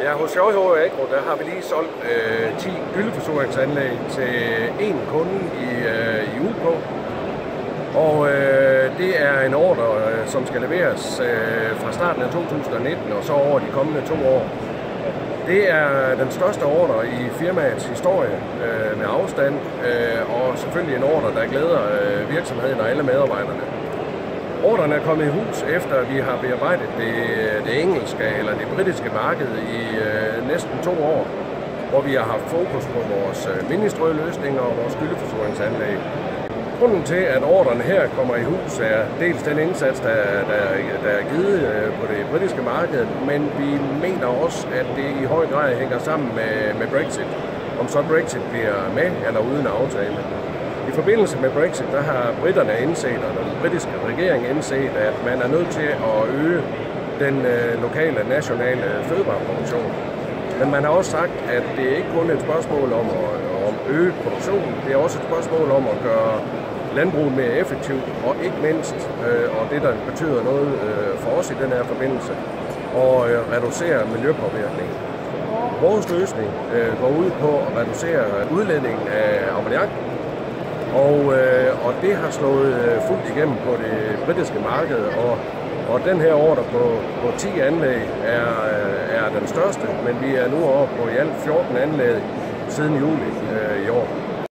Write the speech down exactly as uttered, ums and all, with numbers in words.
Ja, hos J H Agro, der har vi lige solgt øh, ti gylleforsuringsanlæg til én kunde i, øh, i U K. Og øh, det er en ordre, øh, som skal leveres øh, fra starten af to tusind og nitten og så over de kommende to år. Det er den største ordre i firmaets historie øh, med afstand, øh, og selvfølgelig en ordre, der glæder øh, virksomheden og alle medarbejderne. Ordren er kommet i hus efter, at vi har bearbejdet det, det engelske eller det britiske marked i øh, næsten to år, hvor vi har haft fokus på vores ministrødløsninger og vores gylleforsuringsanlæg. Grunden til, at ordren her kommer i hus, er dels den indsats, der, der, der er givet på det britiske marked, men vi mener også, at det i høj grad hænger sammen med, med Brexit. Om så Brexit bliver med eller uden aftale. I forbindelse med Brexit, der har britterne indset, og den britiske regering indset, at man er nødt til at øge den øh, lokale, nationale fødevareproduktion. Men man har også sagt, at det ikke kun er et spørgsmål om at om øge produktionen, det er også et spørgsmål om at gøre landbruget mere effektivt, og ikke mindst, øh, og det der betyder noget øh, for os i den her forbindelse, at øh, reducere miljøpåvirkningen. Vores løsning øh, går ud på at reducere udledningen af ammoniak, og, øh, og det har slået øh, fuldt igennem på det britiske marked, og, og den her ordre på, på ti anlæg er, er den største, men vi er nu oppe på i alt fjorten anlæg siden juli øh, i år.